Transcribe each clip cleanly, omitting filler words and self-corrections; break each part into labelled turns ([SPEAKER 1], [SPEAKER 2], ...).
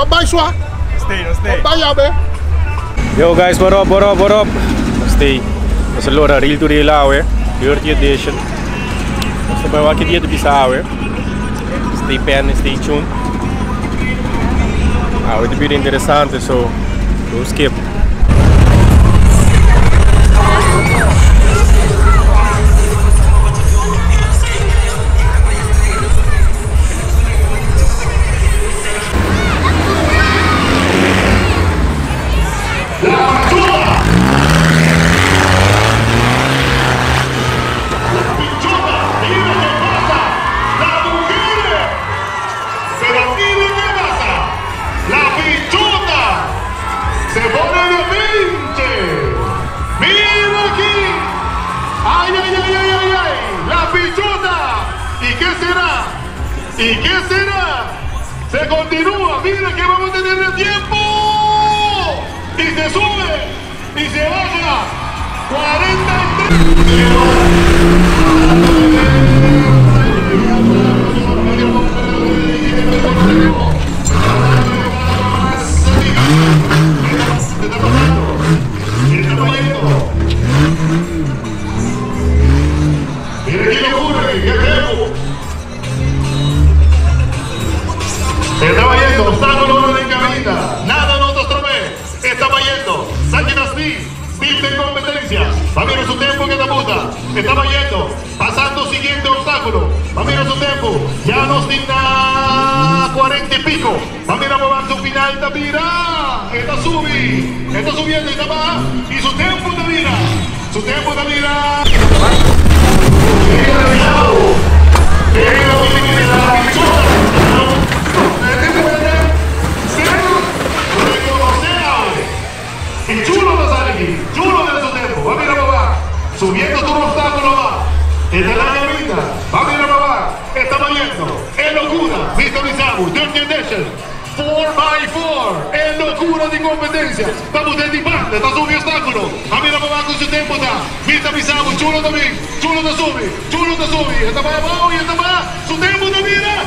[SPEAKER 1] Wat bij zwaar?
[SPEAKER 2] Stay.
[SPEAKER 1] Wat bij jou, man?
[SPEAKER 3] Yo guys, what up? Stay. Mas allora real to real awe. 30th edition. Basta ba wakit dia bisa awe. Stay pen, stay tuned. Itu video interessante, so don't skip.
[SPEAKER 4] ¿Y qué será? Se continúa, mira que vamos a tener el tiempo. Y se sube y se baja. 40 y pico. Mira, va su final, mira. Está subiendo y está más. Y su tiempo de vida. Y chulo no sale aquí. Chulo de su tiempo. Va, mira, papá. Subiendo tu obstáculo va. Esta es la llamita. Va, mira, papá. Estamos yendo. Es locura. Mr. Misabu, 30th edition. 4x4. Es locura de competencia. Estamos de debate. Está subiendo obstáculo. Va, mira, papá, con su tiempo está. Mr. Misabu, chulo también. Chulo te sube. Esta para abajo y esta para. Su tiempo te mira.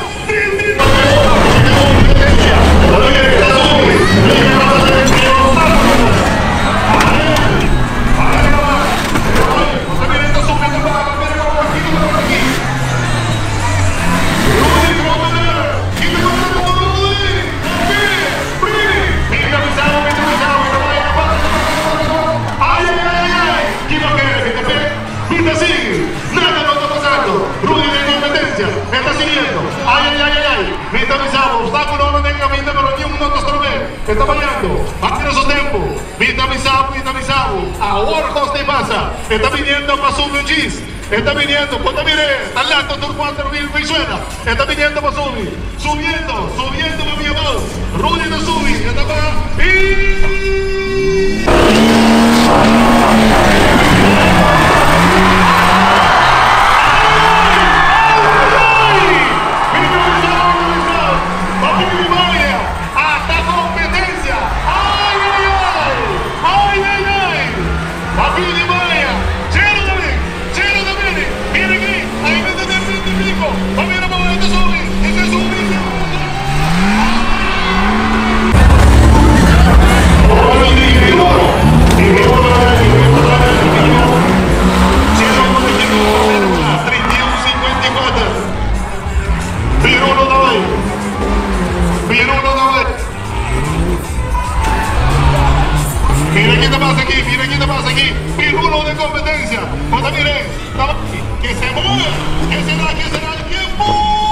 [SPEAKER 4] Obstáculo no tenga mente, pero aquí un otro está fallando. Mira su tiempo. Mita Misabu. Ahora te pasa. Está viniendo para subir un chis. Está viniendo. Pues mire. Está alto tu 4.000 visuela. Está viniendo para subir. Subiendo para mi amor. Rudy no sube. Está para. Mira quién te pasa aquí. Pirulo de competencia. Pues mire, que se mueve. ¿Qué será el tiempo?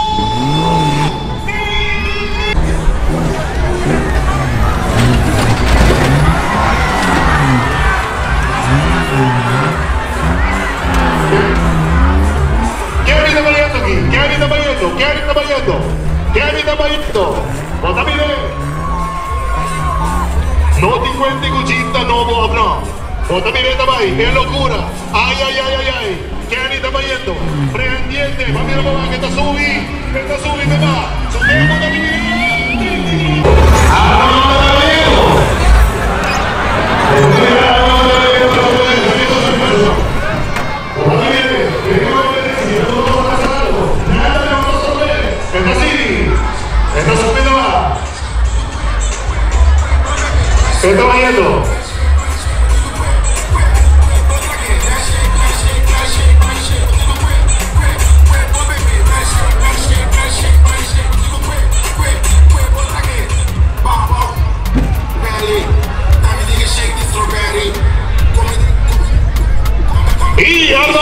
[SPEAKER 4] ¿Qué está aquí? ¿Qué está fallando? Pues mire. No te cuentes cuchita, no vos no. Otra mireta va ahí, es locura. Ay. ¿Qué anita va yendo? Pretendiente, va mira mamá que está subiendo más. Su tiempo está viviendo. Está subiendo más.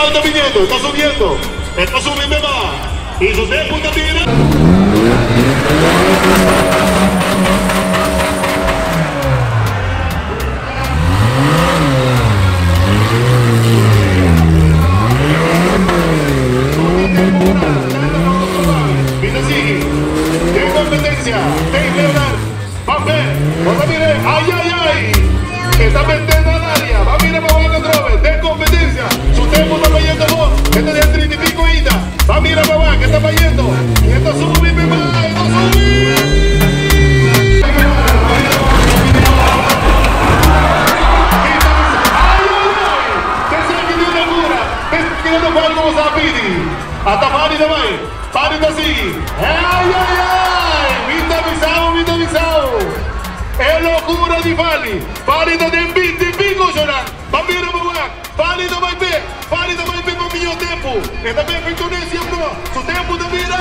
[SPEAKER 4] está viniendo, está subiendo. Está subiendo más. Y su tiempo también. ¡Ay, ay, ay! Está metiendo al área. Va a mirar para abajo otra vez. De competencia. Su tiempo está fallando vos. Este de 30 y pico ida. Va a mirar para abajo. Que está fallando. Y esto sube, mi mamá. Esto sube. ¡Ay, ay, ay! ¡Que se ha quedado locura! ¡Que se ha quedado igual como Zapidi! Hasta Pari de Bay. Pari de Sigui. ¡Ay, ay, ay! ¡Vita avisado, vita avisado! È locura di Fali, Fali da Dembiti, Pico Solan, Bambino Mawak, Fali da Maipe con mio tempo, e da me per Tunisia Pro, su tempo da Mira!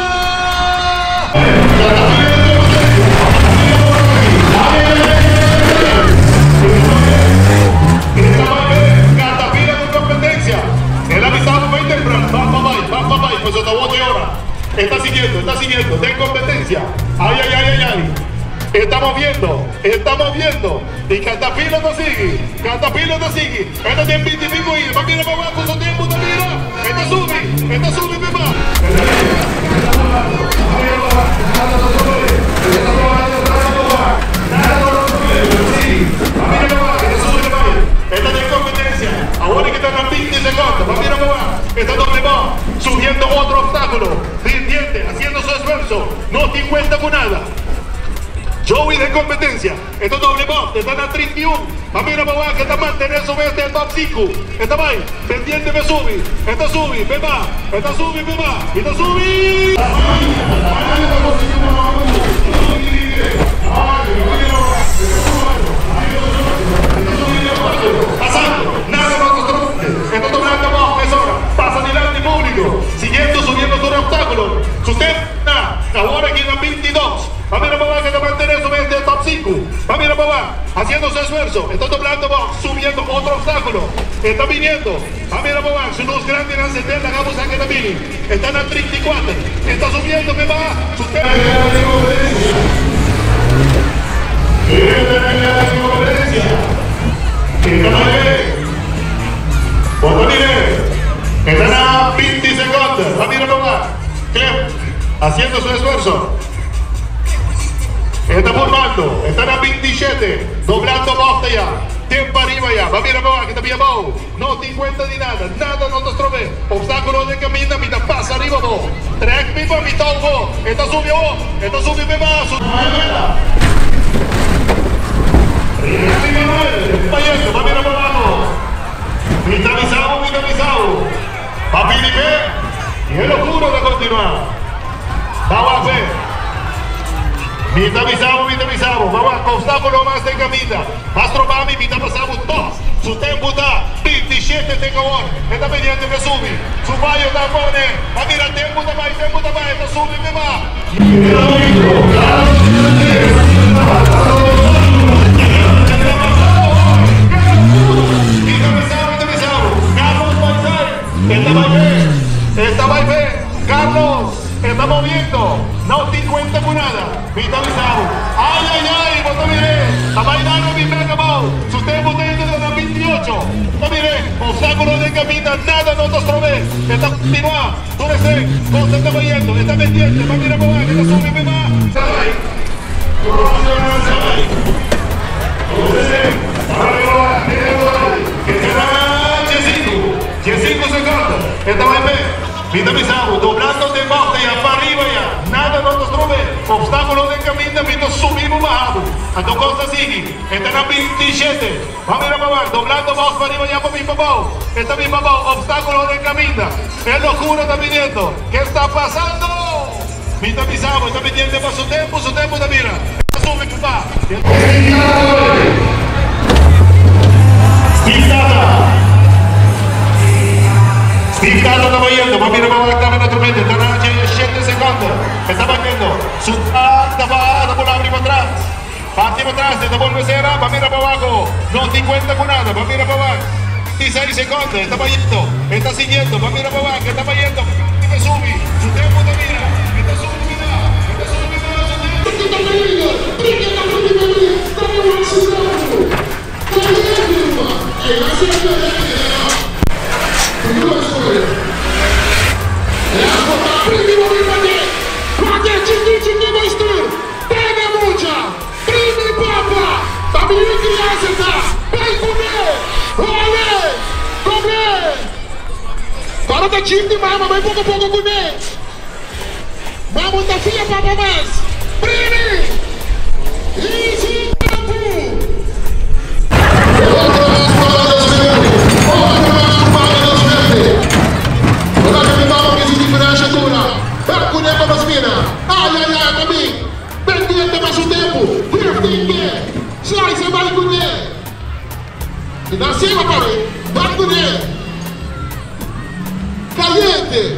[SPEAKER 4] Catapila con competencia, el avisado va a interpretar, va, pues otra voz de hora, está siguiendo, de competencia, ay, ay, ay, ay, ay. Estamos viendo. Y Catapila no sigue. Esta tiene 25 y va a mirar para abajo, su tiempo no mira. Esta sube, mi mamá. Esta tiene competencia. Ahora que están a 20 segundos. Va a mirar para abajo. Esta doble va subiendo otro obstáculo. Diente, haciendo su esfuerzo. No te cuenta con nada. Joey de competencia, esto es doble box, están a 31, va mira para abajo, está manteniendo su este el top 5, está ahí, pendiente me sube, esta sube, me va, esta sube. Pasando, nada más construye, esto es doblando box, es hora, pasa adelante público, subiendo todo el obstáculo, usted, ahora aquí en 22. Va a mirar para abajo, que mantener su este top 5. Va a mirar para abajo, haciendo su esfuerzo. Está doblando, subiendo otro obstáculo. Está viniendo. Va a mirar para abajo, su luz grande en la 70, hagamos a que también. Están a 34. Está subiendo, me va. Su están a 20 segundos. Va a mirar para abajo. Haciendo su esfuerzo. Está formando, están a 27, doblando bosta ya, tiempo arriba ya, va a mirar para abajo, que también abajo, no te cuenta de nada no te estrobe, obstáculo de camino, mitad pasa arriba vos, track pipa, mitad vos, esta subió me va, va a mirar para abajo, mitad avisado, va a Filipe, y es locura de continuar, vamos a ver. Mita avisamos, vamos a obstáculo más de camina, más tromami, mita pasamos todos, su tiempo está 27 tengo ahora, esta pendiente me sube, su baño está pone, a mira tiempo está más, esta sube me va. Mita avisamos, Carlos Paisay, esta va bien, Carlos. Está moviendo, no te cuenta con nada. Vita avisado. Ay, ay, ay, vos te miré. La bailando mi mega ball. Si usted potente de la 28. No miré, obstáculo de camina, nada no te estrobé. Está continuando. Tú le sé, vos te está moviendo, está pendiente. Va a mirar para abajo, que te sube, me va. Se va. Que te da 5 segundos. Esta va en vez. Vita avisado, doblando de bajo ya para arriba ya, nada no nos trove, obstáculo de camino, mientras subimos bajado, a tu cosa sigue, están a 27, vamos a ir a bajar, doblando bajo para arriba ya para mi papá, está mi papá, obstáculo de camino, es locura está viniendo, ¿qué está pasando? Vita avisado, está pendiente para su tiempo está mira, sube papá. Steve Tata está yendo, va a mirar para abajo naturalmente, está a 7 segundos, está batiendo, su va por abrir para atrás, parte para atrás, te devuelve cera, va a mirar para abajo, no te cuenta con nada, va a mirar para abajo, 26 segundos, estamos yendo, está siguiendo, va a mirar para abajo, está yendo, que sube, su tiempo te mira, está subiendo,
[SPEAKER 1] Agora tá time demais, mamãe pouco a pouco comer. Vamos da filha para mamães. Prime! Easy tempo! Ora che mi mamma che si differenza ancora. Ecco ne come spina. Ai ai ai mami. Ben niente ma su tempo. Drifting. Slice vai con me. E da cima pare. Vai con me. Caliente!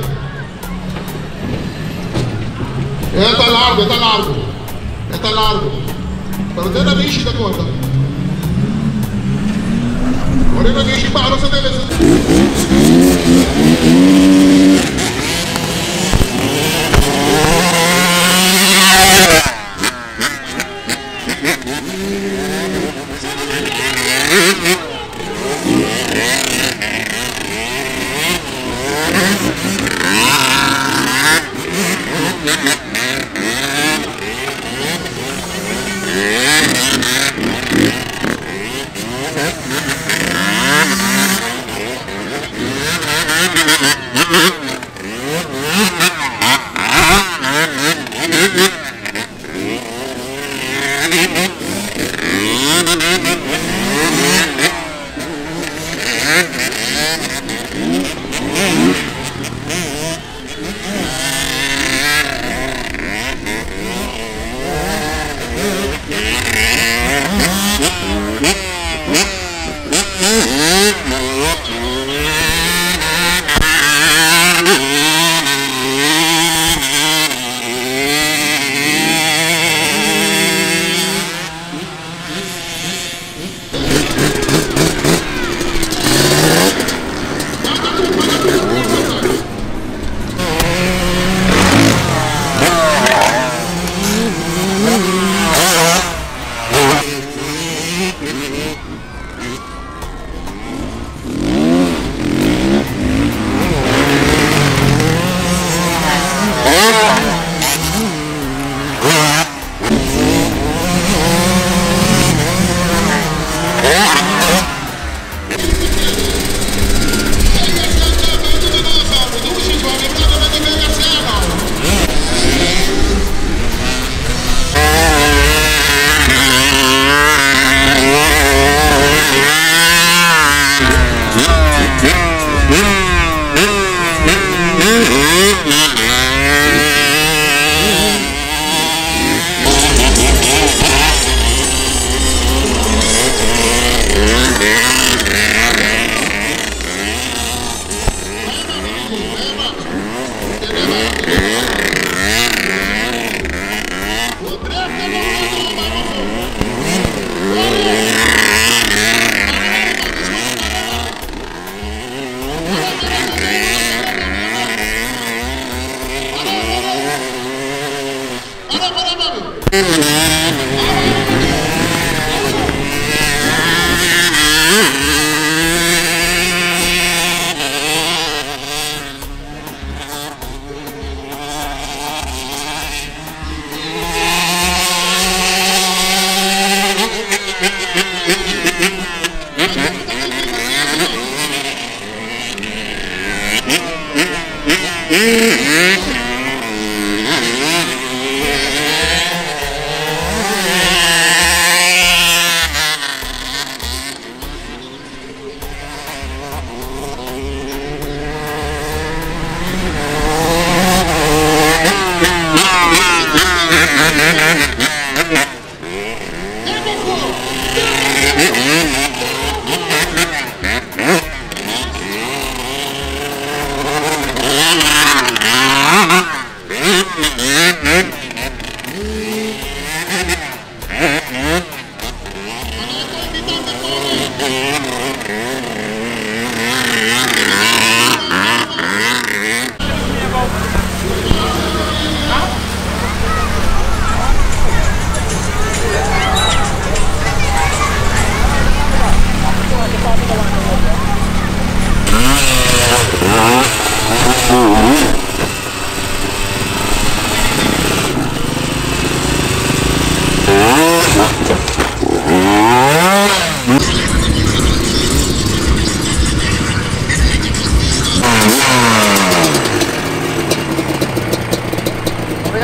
[SPEAKER 1] Está largo, está largo. Está largo. Pero te la dici da cosa? Ora la dici paro se deve.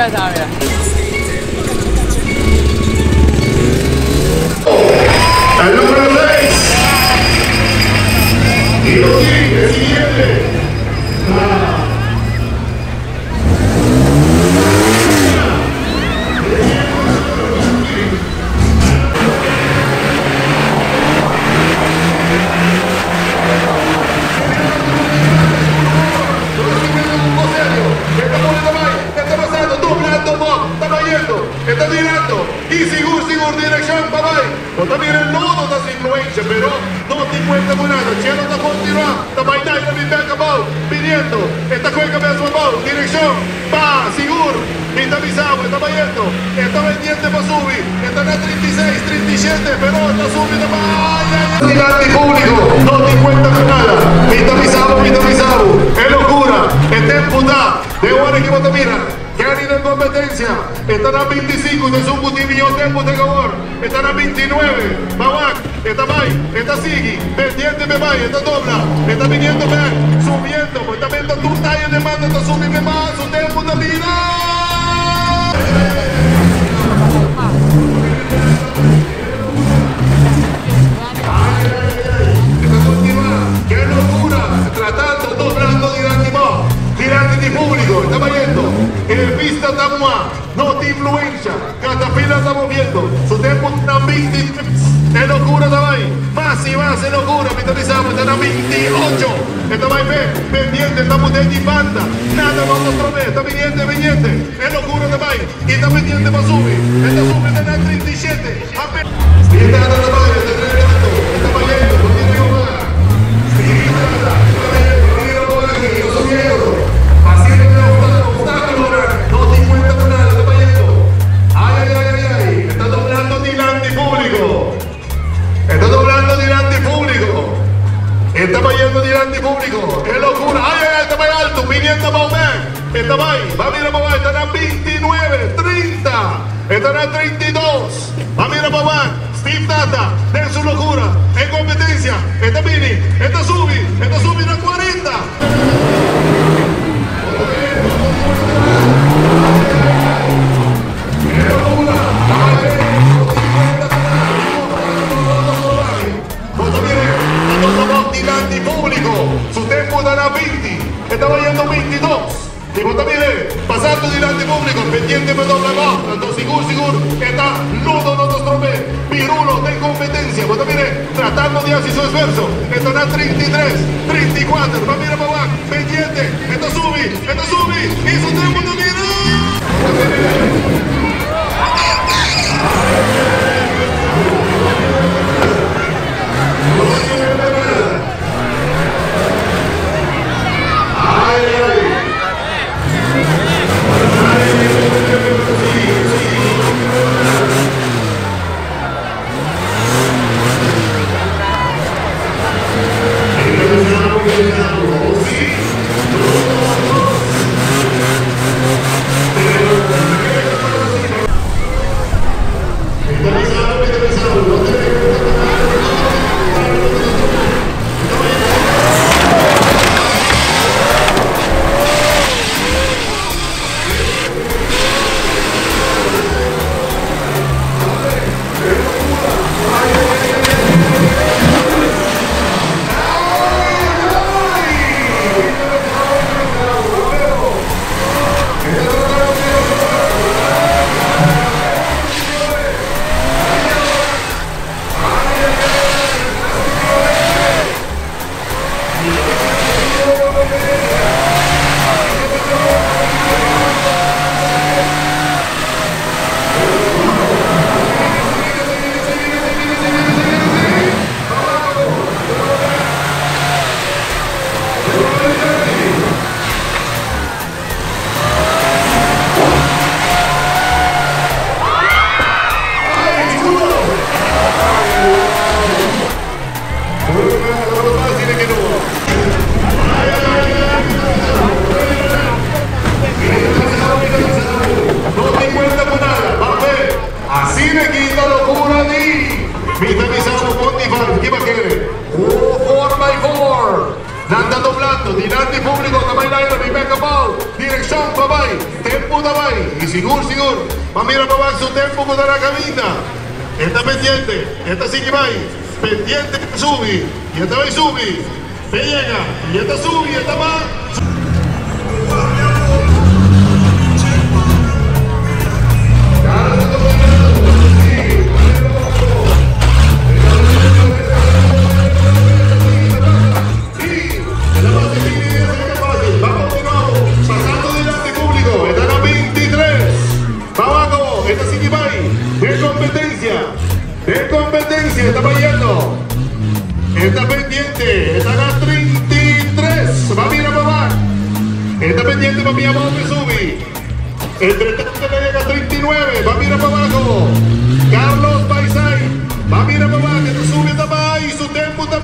[SPEAKER 2] sabe.
[SPEAKER 4] El número 6. Y lo sigue, el siguiente. Está tirando y sigur dirección, papá. O también el nodo das influencia, pero no te cuenta con nada. Cielo está continuando, está bailando, está acabado, viniendo. Esta cueca me ha tomado, dirección, va, sigur. Está pisado, está bailando, está pendiente para subir. Está en 36, 37, pero está subiendo para allá. Público, no te cuenta con nada. Está pisado. Es locura, está emputada. De un equipo te mira. Que han ido en competencia, están a 25 de su cutivillo tiempo de favor, están a 29, Babac, está May, está Sigi, pendiente me May, está dobla, está viniendo me, subiendo, está viendo tu talla de mando, está subiendo más, su tiempo de vida. Está continuando, qué locura, tratando, doblando tirante público, está vayendo. El pista está no te influencia. Catapila está moviendo. Su tiempo está 23. Es locura, está ahí. Más y más, es locura. Vitalizamos, está en 28. Está ahí, pendiente, estamos de banda. Nada más otra vez. Está pendiente. Es locura, está ahí. Y está pendiente para subir. Está subiendo, está en 37. Y está dando la está vayendo. No tiene que pagar. No te cuenta con nada, está vayendo. Ay. Está doblando delante público. Está vayendo delante público. Es locura. Ay, está muy alto. Viniendo Bauman. Está ahí. Va a mirar Bauman. Están a 29, 30. Están a 32. Va a mirar Bauman. Steve Tata. De su locura. En competencia. Está Mini. Está Subi a 40. Público, su tiempo dará 20, estaba yendo 22. Y vos también pasando delante público, pendiente me dobla más, entonces sigur, está nudo no nos trompe, Pirulo de competencia, vos también tratando de hacer su esfuerzo, está en 33, 34, va a mirar para abajo, pendiente, está subi, y su tiempo no mira. passando, dinanti público também lá no Ibeca Ball, direção também, tempo também, e seguro, mamira para baixo, tempo que dará cabina, está pendiente, esta sí que vai, pendiente que sube, y esta vai sube, llega, y esta sube, y esta va. De competencia, está fallando. Está pendiente, está a 33. Va a mirar para abajo. Está pendiente para mi amor que sube. Entre tanto le llega a 39. Va a mirar para abajo. Carlos Paisay. Va a mirar para abajo. Que sube está para ahí. Su tiempo está.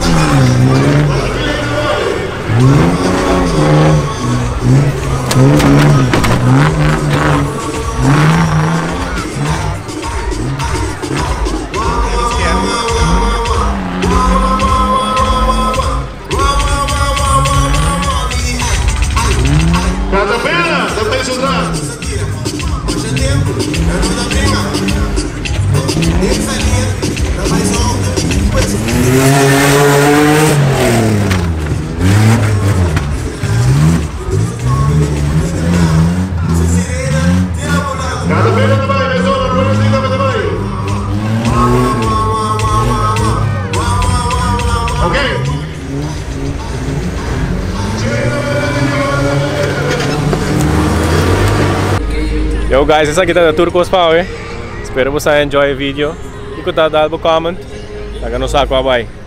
[SPEAKER 3] Yo guys, essa aqui tá da Turcos Power. Espero que você enjoy o vídeo. E que tá dando comment. Taga no saco, bye.